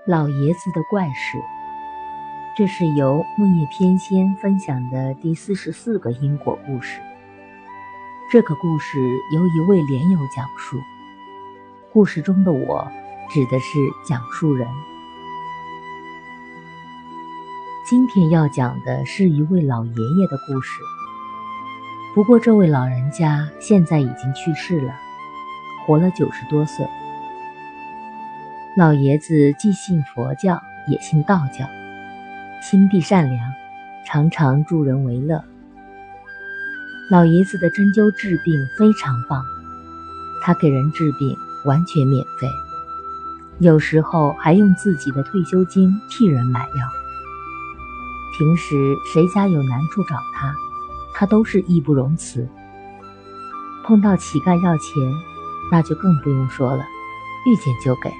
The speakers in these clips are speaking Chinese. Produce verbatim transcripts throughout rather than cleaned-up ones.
老爷子的怪事，这是由木叶偏仙分享的第四十四个因果故事。这个故事由一位莲友讲述，故事中的我指的是讲述人。今天要讲的是一位老爷爷的故事，不过这位老人家现在已经去世了，活了九十多岁。老爷子既信佛教也信道教，心地善良，常常助人为乐。老爷子的针灸治病非常棒，他给人治病完全免费，有时候还用自己的退休金替人买药。平时谁家有难处找他，他都是义不容辞。碰到乞丐要钱，那就更不用说了，遇见就给。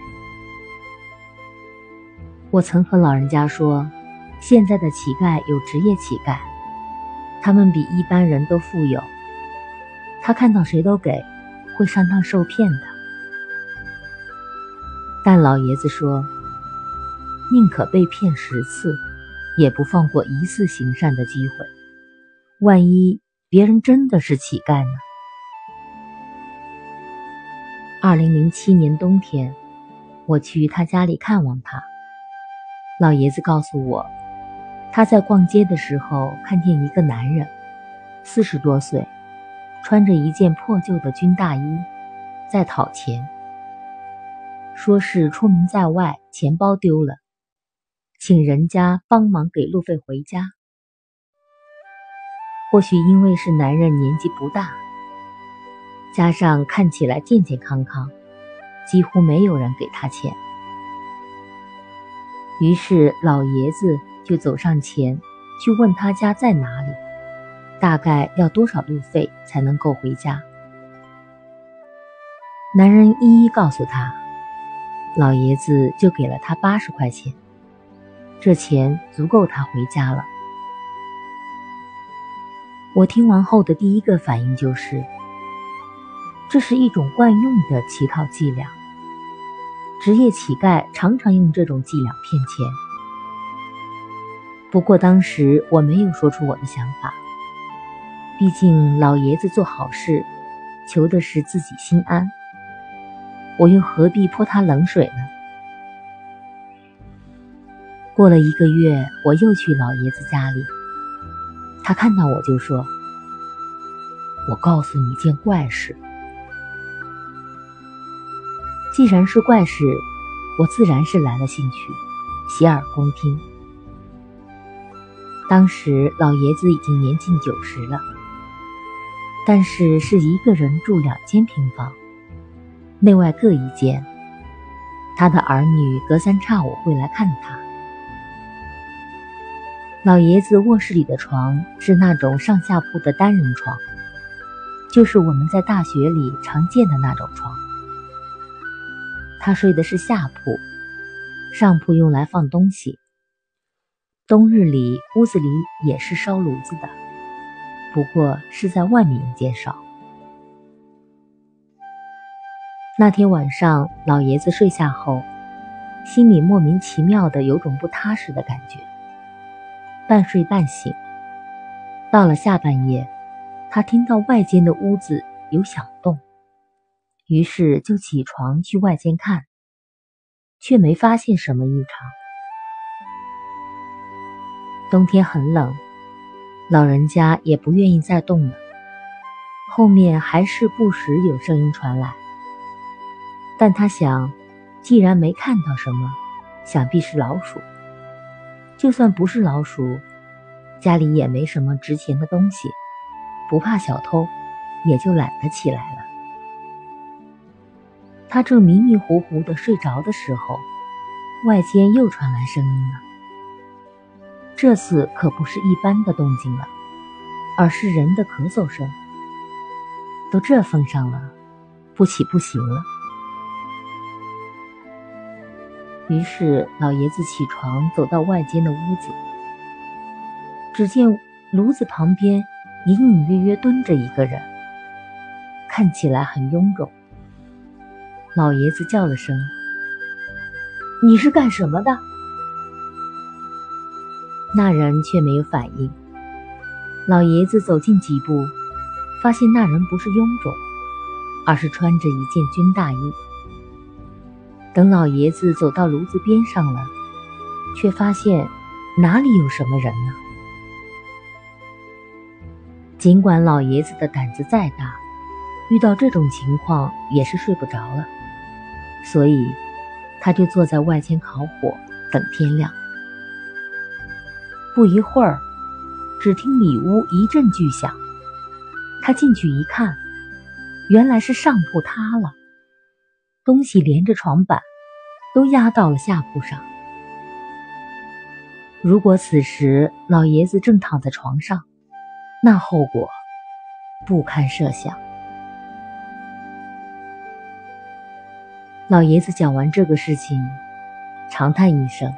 我曾和老人家说，现在的乞丐有职业乞丐，他们比一般人都富有，他看到谁都给，会上当受骗的。但老爷子说，宁可被骗十次，也不放过一次行善的机会，万一别人真的是乞丐呢？二零零七年冬天，我去他家里看望他。老爷子告诉我，他在逛街的时候看见一个男人，四十多岁，穿着一件破旧的军大衣，在讨钱，说是出门在外，钱包丢了，请人家帮忙给路费回家。或许因为是男人年纪不大，加上看起来健健康康，几乎没有人给他钱。于是老爷子就走上前去问他家在哪里，大概要多少路费才能够回家。男人一一告诉他，老爷子就给了他八十块钱，这钱足够他回家了。我听完后的第一个反应就是，这是一种惯用的乞讨伎俩，职业乞丐常常用这种伎俩骗钱。不过当时我没有说出我的想法，毕竟老爷子做好事，求的是自己心安，我又何必泼他冷水呢？过了一个月，我又去老爷子家里，他看到我就说，我告诉你件怪事。既然是怪事，我自然是来了兴趣，洗耳恭听。当时老爷子已经年近九十了，但是是一个人住两间平房，内外各一间。他的儿女隔三差五会来看他。老爷子卧室里的床是那种上下铺的单人床，就是我们在大学里常见的那种床。他睡的是下铺，上铺用来放东西。冬日里屋子里也是烧炉子的，不过是在外面一间烧。那天晚上老爷子睡下后，心里莫名其妙的有种不踏实的感觉，半睡半醒。到了下半夜，他听到外间的屋子有响动，于是就起床去外间看，却没发现什么异常。冬天很冷，老人家也不愿意再动了，后面还是不时有声音传来。但他想，既然没看到什么，想必是老鼠。就算不是老鼠，家里也没什么值钱的东西，不怕小偷，也就懒得起来了。他正迷迷糊糊地睡着的时候，外间又传来声音了。这次可不是一般的动静了，而是人的咳嗽声。都这份上了，不起不行了。于是老爷子起床走到外间的屋子，只见炉子旁边隐隐约约蹲着一个人，看起来很臃肿。老爷子叫了声， 你是干什么的？”那人却没有反应。老爷子走近几步，发现那人不是臃肿，而是穿着一件军大衣。等老爷子走到炉子边上了，却发现哪里有什么人呢？尽管老爷子的胆子再大，遇到这种情况也是睡不着了，所以他就坐在外间烤火，等天亮。不一会儿，只听里屋一阵巨响，他进去一看，原来是上铺塌了，东西连着床板都压到了下铺上。如果此时老爷子正躺在床上，那后果不堪设想。老爷子讲完这个事情，长叹一声：“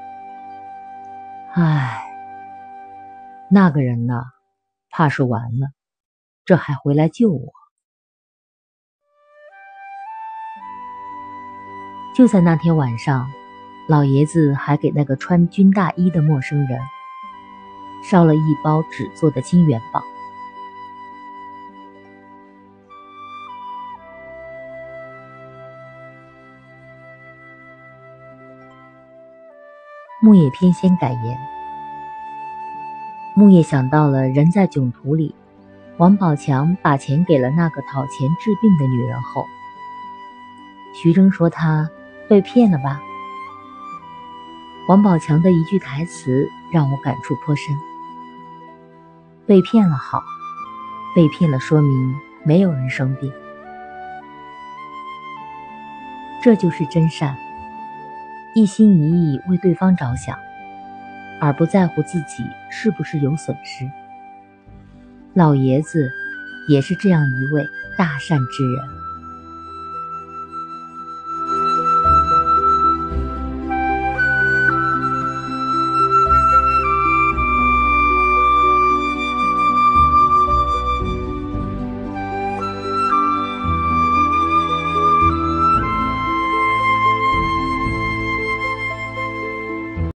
唉，那个人呢，怕是完了，这还回来救我。”就在那天晚上，老爷子还给那个穿军大衣的陌生人烧了一包纸做的金元宝。木叶偏先改言，木叶想到了人在囧途里，王宝强把钱给了那个讨钱治病的女人后，徐峥说他被骗了吧。王宝强的一句台词让我感触颇深，被骗了好，被骗了说明没有人生病，这就是真善，一心一意为对方着想，而不在乎自己是不是有损失。老爷子也是这样一位大善之人。